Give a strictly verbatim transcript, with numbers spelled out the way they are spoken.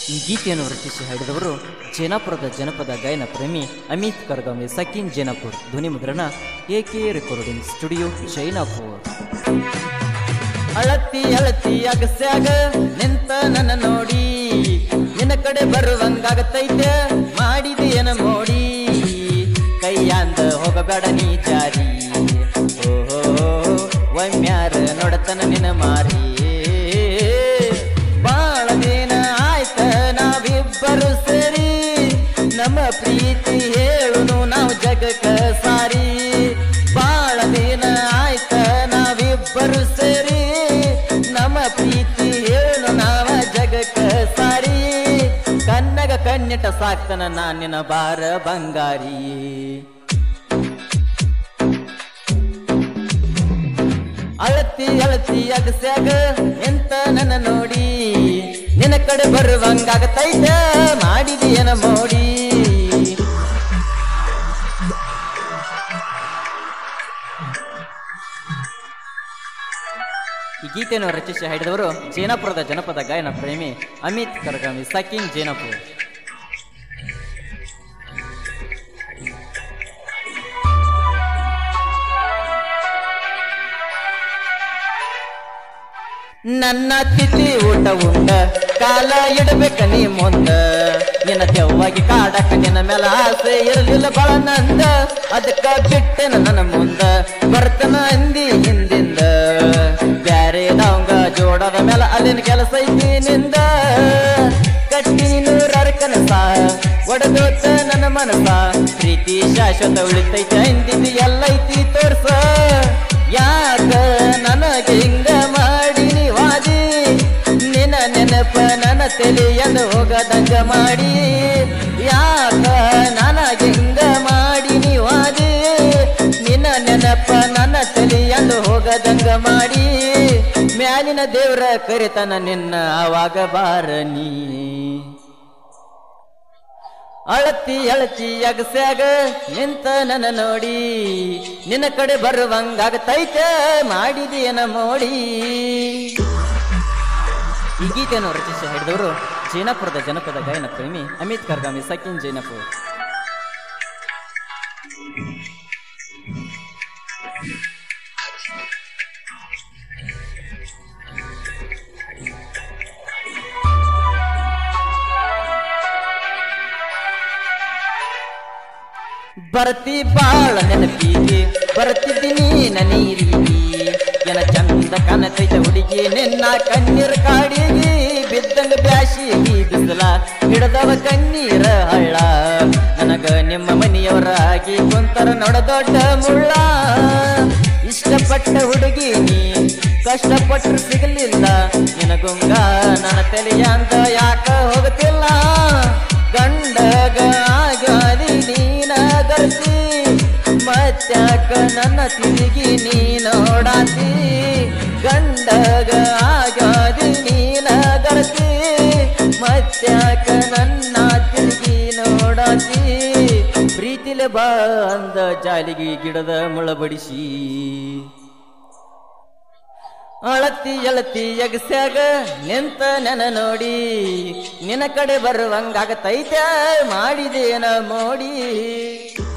ಈ ಗೀತೆಯನ್ನು ರಚಿಸಿ ಹಾಡಿದವರು ಜೇನಾಪುರದ ಜನಪದ ಗಾಯನ ಪ್ರೇಮಿ ಅಮಿತ್ ಕರಗಂವೆ ಸಕಿನ್ ಜೇನಾಪುರ್. ಧ್ವನಿ ಮುದ್ರಣ ಎಕೆ ರೆಕಾರ್ಡಿಂಗ್ ಸ್ಟುಡಿಯೋ ಜೈನಾಪುರ್. ಅಳತಿ ಅಳತಿ ಅಗಸ್ಯಾಗ ನಿಂತ ನನ್ನ ನೋಡಿ, ನಿನ್ನ ಕಡೆ ಬರುವಂಗಾಗತೈತೆ ಮಾಡಿದೆಯನ ಮೋಡಿ, ಕೈಯಾಂದ ಹೋಗಬೇಡ ನೀ ಜಾರಿ, ಓಹೋ ಒಮ್ಮ್ಯಾರ ನೋಡತನ ನಿನ್ನ ಮಾರಿ, ಬಾಳ ದಿನ ಆಯ್ತ ನಾವಿಬ್ಬರು ಸೇರಿ, ನಮ್ಮ ಪ್ರೀತಿ ಹೇಳುನು ನಾವು ಜಗಕ್ಕ ಸಾರಿ, ಬಾಳ ದಿನ ಆಯ್ತ ನಾವಿಬ್ಬರು ಸೇರಿ, ನಮ್ಮ ಪ್ರೀತಿ ಹೇಳು ನಾವ ಜಗಕ್ಕ ಸಾರಿ, ಕನ್ನಗ ಕಣ್ಣಿಟ ಸಾಕ್ತನ ನಾನಿನ ಬಾರ ಬಂಗಾರಿ. ಅಳತಿ ಅಳತಿ ಅಗಸ್ಯಾಗ ಎಂತ ನನ್ನ ನೋಡಿ, ನಿನ್ನ ಕಡೆ ಬರುವಂಗಾಗತೈತ ಮಾಡಿದೆಯನ ಮೋಡಿ. ಈ ಗೀತೆಯನ್ನು ರಚಿಸಿ ಹಾಡಿದವರು ಜೇನಾಪುರದ ಜನಪದ ಗಾಯನ ಪ್ರೇಮಿ ಅಮಿತ್ ಕರಗಂವೆ ಸಕಿನ್ ಜೇನಾಪುರ್. ನನ್ನ ತಿಥಿ ಊಟ ಉಂಡ ಕಾಲ ಇಡಬೇಕ ನೀ ಮುಂದ, ನಿನ್ನ ತೆವ್ವಾಗಿ ಕಾಡಕ ನಿನ್ನ ಮೇಲ ಆಸೆ ಇರಲಿಲ್ಲ ಬಳ ನಂದ, ಅದಕ್ಕ ಬಿಟ್ಟೆನ ನನ್ನ ಮುಂದ ಬರ್ತನ ಅಂದಿ ಹಿಂದಿಂದ, ಬ್ಯಾರೆ ನಾವಂಗ ಜೋಡದ ಮೇಲ ಅಲ್ಲಿನ ಕೆಲಸ ಐತಿ ನಿಂದ, ಕಟ್ಟಿ ನೂರಾರ ಕನಸ ಒಡದೋತ ನನ್ನ ಮನಸ, ಪ್ರೀತಿ ಶಾಶ್ವತ ಉಳಿತೈತಿ ಅಂದಿದ್ದು ಎಲ್ಲ ಐತಿ ತೋರ್ಸ, ಯಾಕ ನನಗೆ ಹಿಂಗ ಮಾಡಿ ವಾದಿ, ನಿನ್ನ ನೆನಪ ನನ್ನ ತಲೆಯಂದು ಹೋಗದಂಗ ಮಾಡಿ, ಯಾಕ ನನಗೆ ಹಿಂಗ ಮಾಡಿ ವಾದಿ, ನಿನ್ನ ನೆನಪ ನನ್ನ ತಲೆಯಂದು ಹೋಗದಂಗ ಮಾಡಿ, ಮ್ಯಾಲಿನ ದೇವ್ರ ಕರಿತನ ನಿನ್ನ ಆವಾಗ ಬಾರ ನೀ. ಅಳತಿ ಅಳತಿ ಅಗಸ್ಯಾಗ ನಿಂತ ನನ್ನ ನೋಡಿ, ನಿನ್ನ ಕಡೆ ಬರುವಂಗಾಗತೈತ ಮಾಡಿದೆಯನ ಮೋಡಿ. ಈ ಗೀತೆಯನ್ನು ರಚಿಸಿ ಹಾಡಿದವರು ಜೇನಾಪುರದ ಜನಪದ ಗಾಯನ ಪ್ರೇಮಿ ಅಮಿತ್ ಕರಗಂವೆ ಸಕಿನ್ ಜೇನಾಪುರ್. ಬರ್ತಿ ಬಾಳ ನೆನಪಿಗೆ ಬರ್ತಿದ್ದೀನಿ ನೀರಿಗೆ, ಏನ ಚಂದ ಕಾಣತೈತ ಹುಡುಗಿ ನಿನ್ನ ಕಣ್ಣೀರ್ ಕಾಡಿಗೆ, ಬಿದ್ದಂಗ ಬ್ಯಾಸಿಗಿ ಬಿಸಿಲ ಹಿಡದವ ಕಣ್ಣೀರ ಹಳ್ಳ, ನನಗ ನಿಮ್ಮ ಮನೆಯವರ ಆಗಿ ಕುಂತರ ನೋಡ ದೊಡ್ಡ ಮುಳ್ಳ, ಇಷ್ಟಪಟ್ಟ ಹುಡುಗಿ ನೀ ಕಷ್ಟಪಟ್ಟರು ಸಿಗಲಿಲ್ಲ, ನಿನಗುಂಗ ನನ್ನ ತಲೆಯಾಂದ ಯಾಕ ಹೋಗುತ್ತಿಲ್ಲ, ಗಂಡಗ ಆಗಾದಿ ನೀನ ಗರ್ತಿ, ಮತ್ಯಾಕ ನನ್ನ ತಿರುಗಿ ನೀ ನೋಡಾತಿ, ಗಂಡಗ ಆಗಾದಿ ನೀನ ಗರ್ತಿ, ಮತ್ಯಾಕ ನನ್ನ ತಿರುಗಿ ನೋಡಾತಿ, ಪ್ರೀತಿಲೆ ಬಾ ಅಂದ ಜಾಲಿಗೆ ಗಿಡದ ಮುಳಬಡಿಸಿ, ಅಳತಿ ಅಳತಿ ಎಗಸ್ಯಾಗ ನಿಂತ ನೆನ ನೋಡಿ, ನಿನ್ನ ಕಡೆ ಬರುವಂಗಾಗತೈತ ಮಾಡಿದೇನ ಮೋಡಿ.